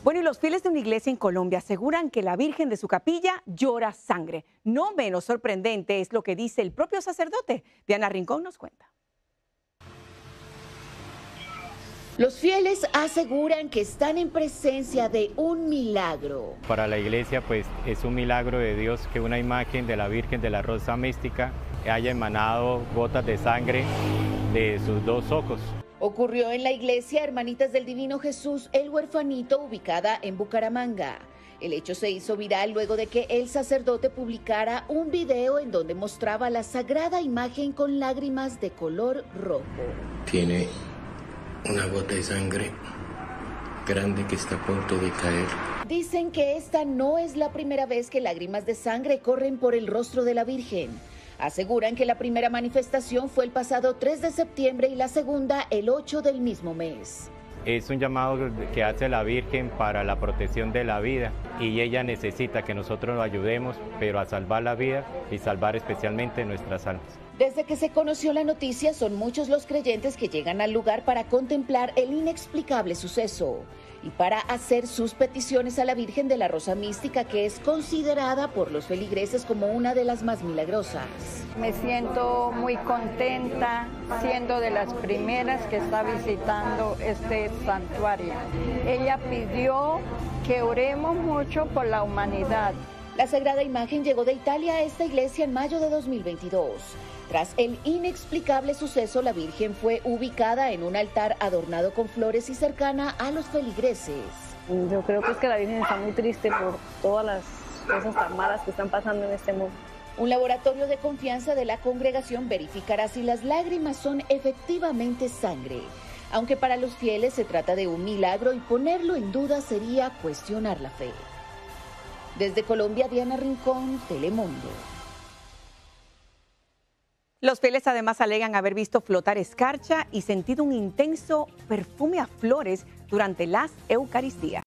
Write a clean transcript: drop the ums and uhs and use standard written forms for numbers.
Bueno, y los fieles de una iglesia en Colombia aseguran que la Virgen de su capilla llora sangre. No menos sorprendente es lo que dice el propio sacerdote. Diana Rincón nos cuenta. Los fieles aseguran que están en presencia de un milagro. Para la iglesia, pues, es un milagro de Dios que una imagen de la Virgen de la Rosa Mística haya emanado gotas de sangre de sus dos ojos. Ocurrió en la iglesia Hermanitas del Divino Jesús El Huerfanito, ubicada en Bucaramanga. El hecho se hizo viral luego de que el sacerdote publicara un video en donde mostraba la sagrada imagen con lágrimas de color rojo. Tiene una gota de sangre grande que está a punto de caer. Dicen que esta no es la primera vez que lágrimas de sangre corren por el rostro de la Virgen. Aseguran que la primera manifestación fue el pasado 3 de septiembre y la segunda el 8 del mismo mes. Es un llamado que hace la Virgen para la protección de la vida y ella necesita que nosotros lo ayudemos, pero a salvar la vida y salvar especialmente nuestras almas. Desde que se conoció la noticia, son muchos los creyentes que llegan al lugar para contemplar el inexplicable suceso y para hacer sus peticiones a la Virgen de la Rosa Mística, que es considerada por los feligreses como una de las más milagrosas. Me siento muy contenta siendo de las primeras que está visitando este santuario. Ella pidió que oremos mucho por la humanidad. La sagrada imagen llegó de Italia a esta iglesia en mayo de 2022. Tras el inexplicable suceso, la Virgen fue ubicada en un altar adornado con flores y cercana a los feligreses. Yo creo que es que la Virgen está muy triste por todas las cosas tan malas que están pasando en este mundo. Un laboratorio de confianza de la congregación verificará si las lágrimas son efectivamente sangre. Aunque para los fieles se trata de un milagro y ponerlo en duda sería cuestionar la fe. Desde Colombia, Diana Rincón, Telemundo. Los fieles además alegan haber visto flotar escarcha y sentido un intenso perfume a flores durante las Eucaristías.